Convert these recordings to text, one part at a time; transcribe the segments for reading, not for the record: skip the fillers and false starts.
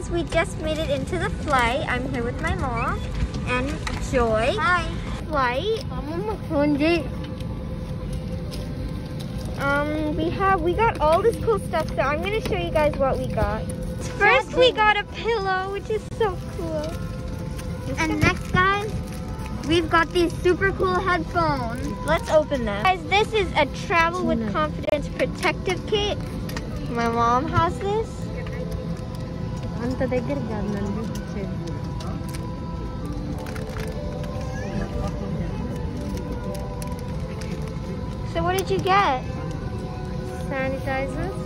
guys, we just made it into the flight. I'm here with my mom and Joy. Hi. Flight. We got all this cool stuff, so I'm gonna show you guys what we got. First, we got a pillow, which is so cool. And next, guys, we've got these super cool headphones. Let's open them. Guys, this is a Travel with Confidence protective kit. My mom has this. So what did you get? Sanitizers.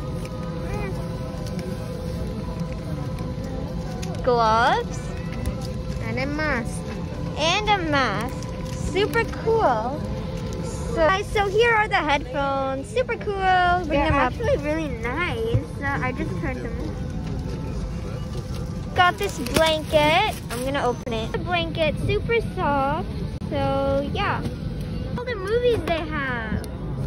Gloves. And a mask. And a mask. Super cool. So here are the headphones. Super cool. Bring them up. Actually really nice. I just turned them on. Got this blanket. I'm gonna open it. The blanket, super soft. So yeah. All the movies they have.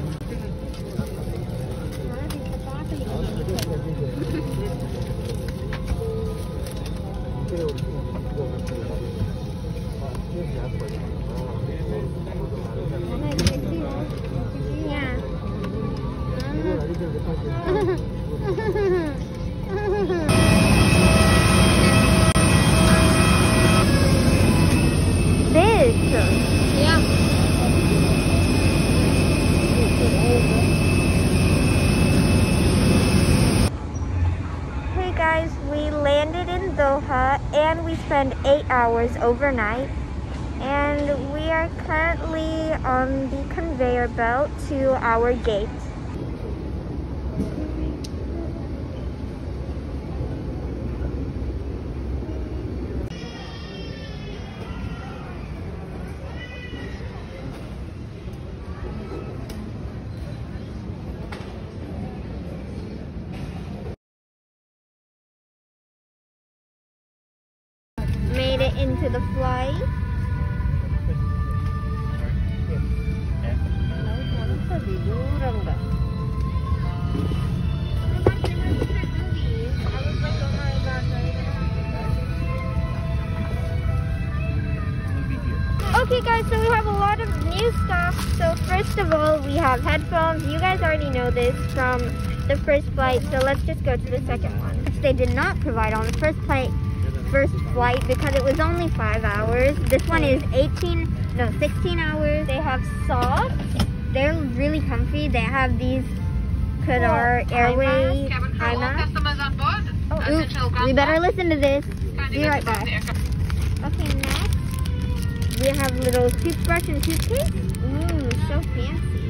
Yeah. Big. Yeah. Hey guys, we landed in Doha and we spent 8 hours overnight. And we are currently on the conveyor belt to our gate. Made it into the flight. Okay guys, so we have a lot of new stuff. So first of all, we have headphones. You guys already know this from the first flight, so let's just go to the second one. Which they did not provide on the first flight because it was only 5 hours. This one is 16 hours. They have socks. They're really comfy. They have these Qatar Airways eye masks. Oh, oops. We better listen to this. Be right back. Okay, next we have little toothbrush and toothpaste. Ooh, so fancy.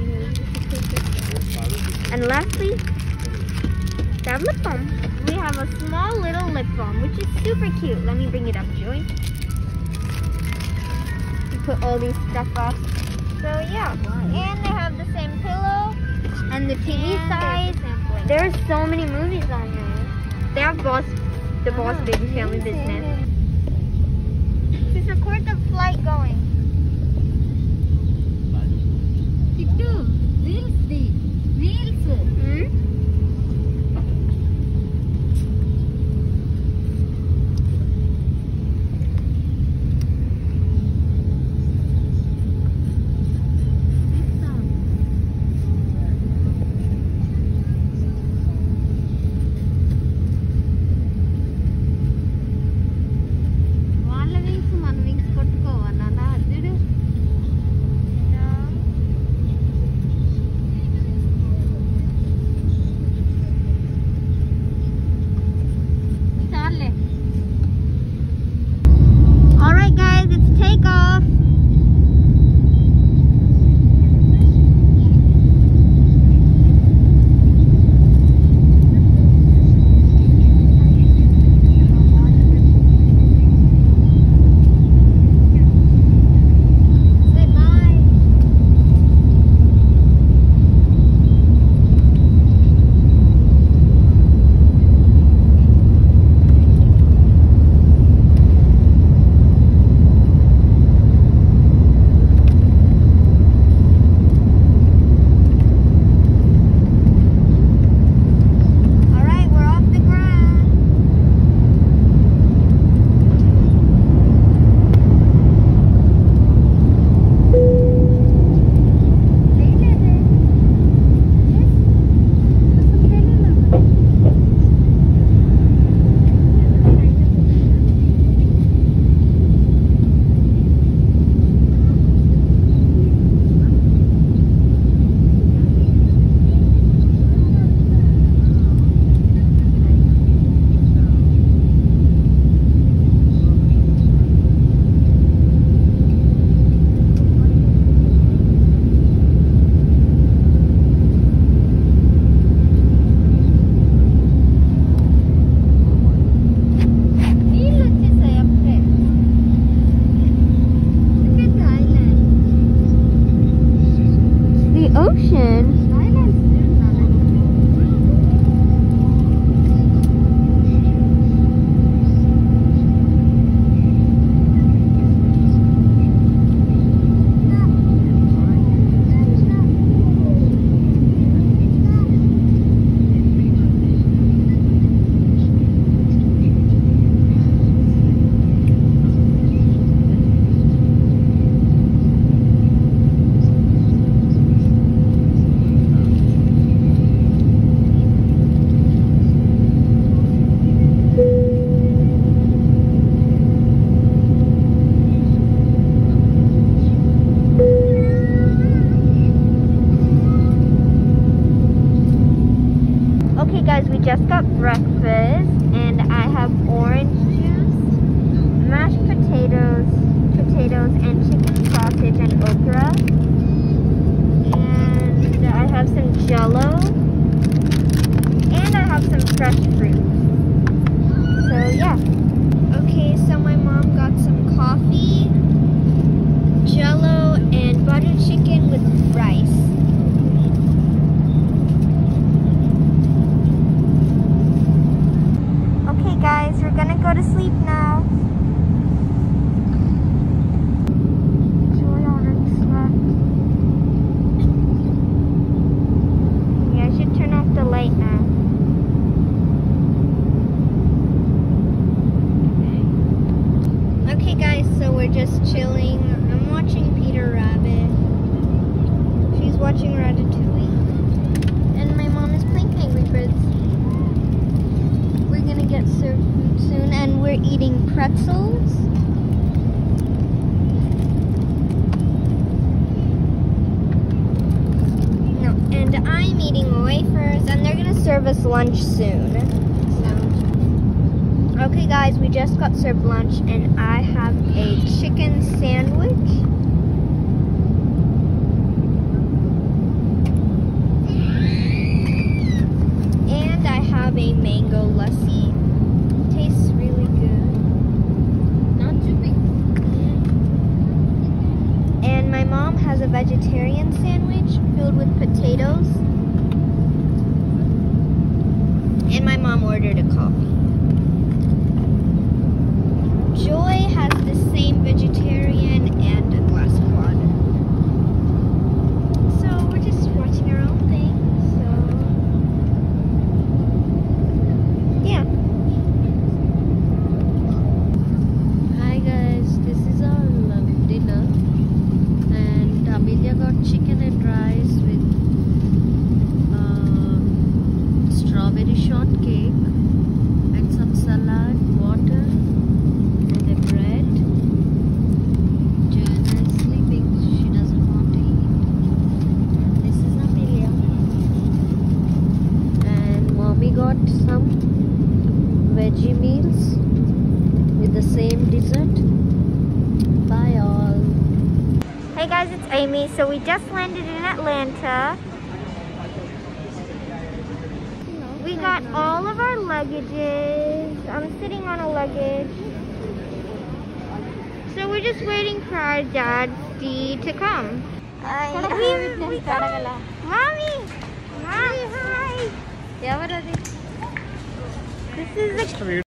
And lastly, they have lip balm. We have a small little lip balm, which is super cute. Let me bring it up, Joy. You put all these stuff up. So yeah, and they have the same pillow and the TV size. There's so many movies on there. They have the Boss Baby Family Business. Just record the flight going. gonna go to sleep now. Joy already slept. Yeah, I should turn off the light now. Okay guys, so we're just chilling. I'm watching Peter Rabbit. She's watching Ratatouille. And my mom is playing Angry Birds. We're gonna get served food soon and we're eating pretzels. No, and I'm eating wafers and they're gonna serve us lunch soon. Okay guys, we just got served lunch and I have a chicken sandwich. And I have a mango lassi. Tastes really good. Not too big. And my mom has a vegetarian sandwich filled with potatoes. And my mom ordered a coffee. Joy has the same vegetarian and a glass of water. So we're just watching our own thing. So yeah. Hi guys, this is our dinner. And Amelia got chicken and rice with strawberry shortcake and some salad, water. Got some veggie meals with the same dessert. Bye all. Hey guys, it's Amy. So we just landed in Atlanta. We got all of our luggages. I'm sitting on a luggage. So we're just waiting for our dad, Steve, to come. Mommy! Mommy, hi! This is